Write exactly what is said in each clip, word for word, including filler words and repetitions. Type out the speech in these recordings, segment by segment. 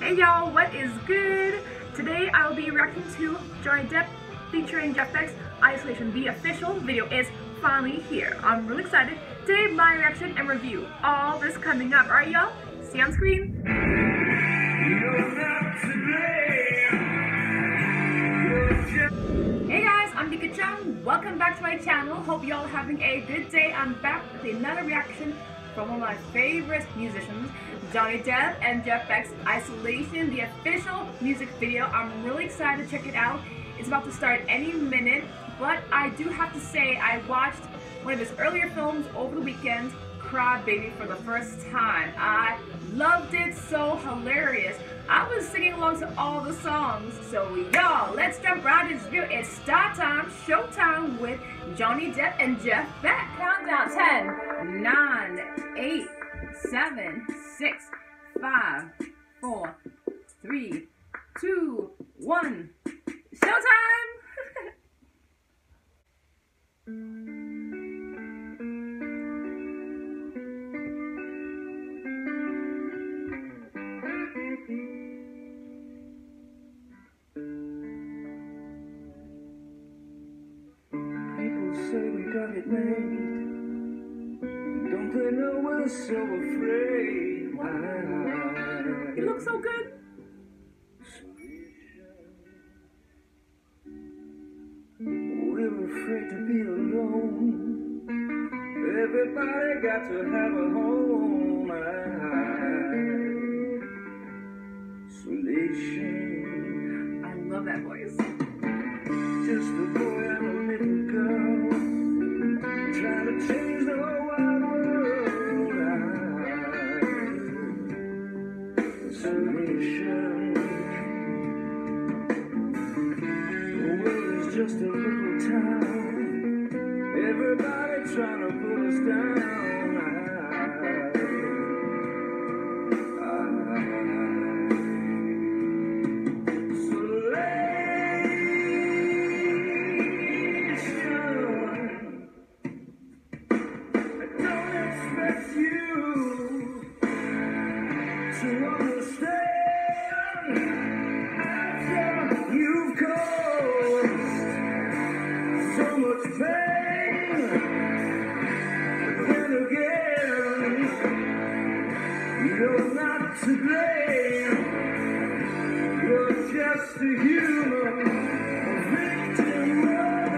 Hey y'all, what is good? Today I will be reacting to Johnny Depp featuring Jeff Beck's Isolation. The official video is finally here. I'm really excited. Today my reaction and review. All this coming up. Alright y'all, see you on screen. Hey guys, I'm Nika Chung. Welcome back to my channel. Hope y'all are having a good day. I'm back with another reaction from one of my favorite musicians, Johnny Depp and Jeff Beck's Isolation, the official music video. I'm really excited to check it out. It's about to start any minute, but I do have to say I watched one of his earlier films over the weekend, Cry Baby, for the first time. I loved it, so hilarious. I was singing along to all the songs. So y'all, let's jump right into this video. It's start time, showtime with Johnny Depp and Jeff Beck. Countdown, ten, nine, eight, seven, six, five, four, three, two, one. Showtime! Say we got it made. Don't they know we're so afraid? Wow. You look so good. We're afraid to be alone. Everybody got to have a home. Isolation. I love that voice. Just a boy and a little girl trying to change the whole wide world. Isolation. The world is just a little town. Everybody trying to put us down. You're not to blame. You're just a human, a victim of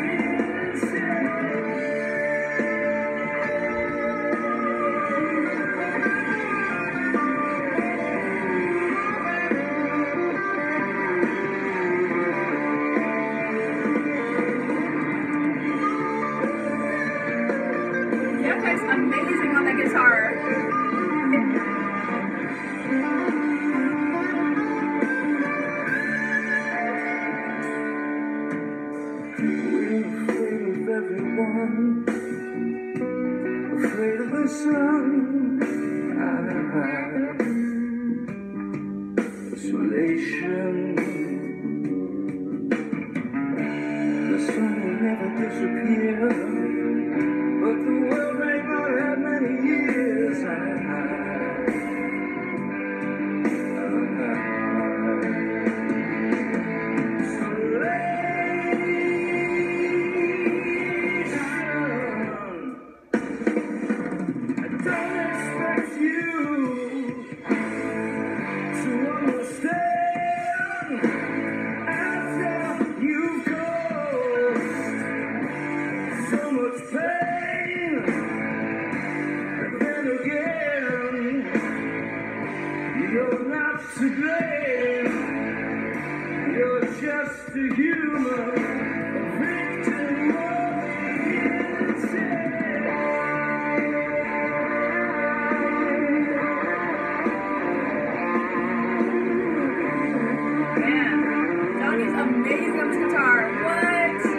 Jeff Beck's amazing on the guitar. everyone, afraid of the sun. Isolation. The sun will never disappear, but the world may not have many years. You're not to blame. You're just a human, a victim of the insane. Man, Johnny's amazing on his guitar. What?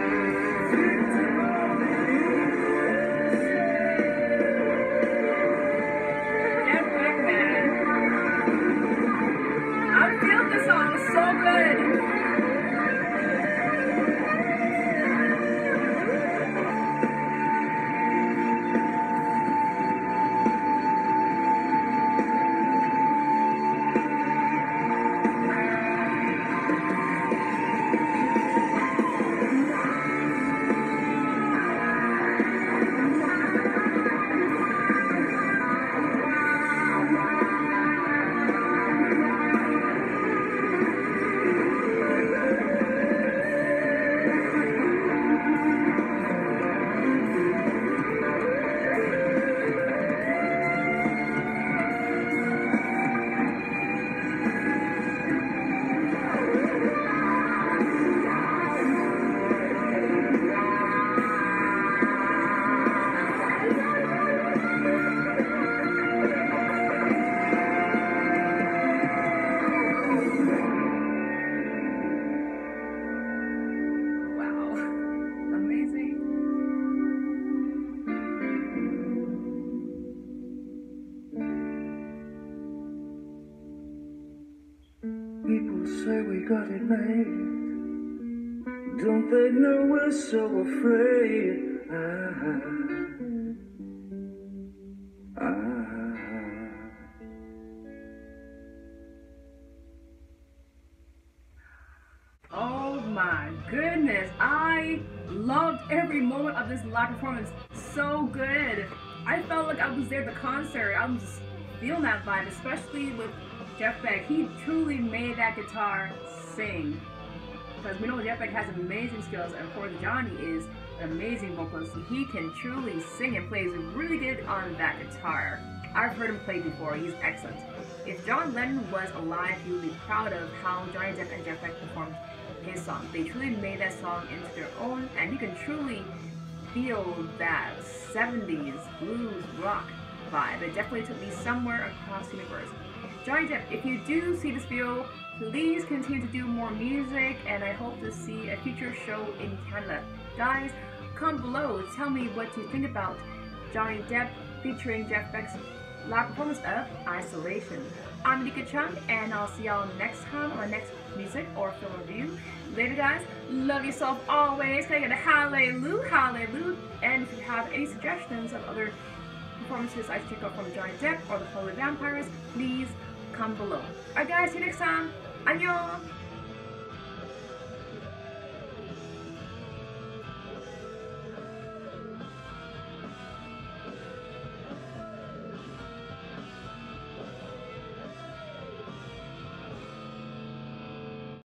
This song is so good. People say we got it made. Don't they know we're so afraid? Ah, ah. Oh my goodness, I loved every moment of this live performance. So good. I felt like I was there at the concert. I was just feeling that vibe, especially with Jeff Beck. He truly made that guitar sing. Because we know Jeff Beck has amazing skills, and of course Johnny is an amazing vocalist. He can truly sing and plays really good on that guitar. I've heard him play before. He's excellent. If John Lennon was alive, he would be proud of how Johnny Depp and Jeff Beck performed his song. They truly made that song into their own, and you can truly feel that seventies blues rock vibe. It definitely took me somewhere across the universe. Johnny Depp, if you do see this video, please continue to do more music, and I hope to see a future show in Canada. Guys, comment below, tell me what you think about Johnny Depp featuring Jeff Beck's live performance of Isolation. I'm Nika Chung, and I'll see y'all next time on my next music or film review. Later, guys. Love yourself always. Can I get a hallelujah, hallelujah? And if you have any suggestions of other performances I should check out from Johnny Depp or the Holy Vampires, please comment below. Alright, guys. See you next time. Annyeong!